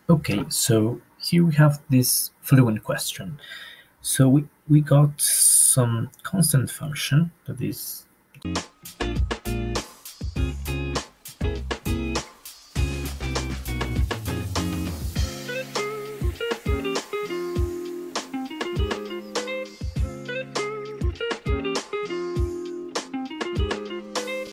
Okay, so here we have this fluent question. So we got some constant function that is